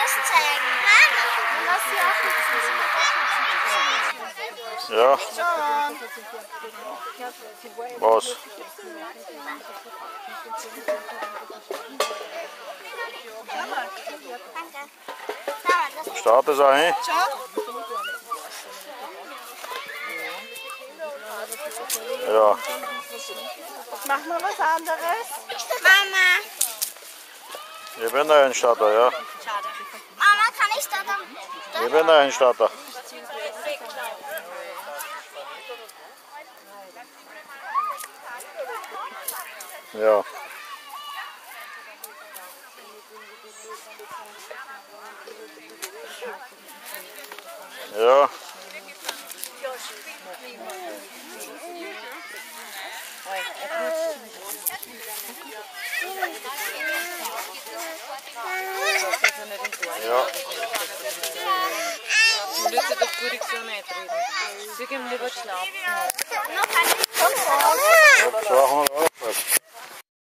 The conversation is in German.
zeigen. Lass sie auch sitzen. Ja. Was? Danke. Startet es ein? Ja. Mach mal was anderes. Mama. Ich bin der Einstarter, ja. Mama, kann ich da dann? Ich bin der Einstarter. Ja. Ja. Ja. Du willst doch gut so nicht reden. Sie gehen lieber schlafen.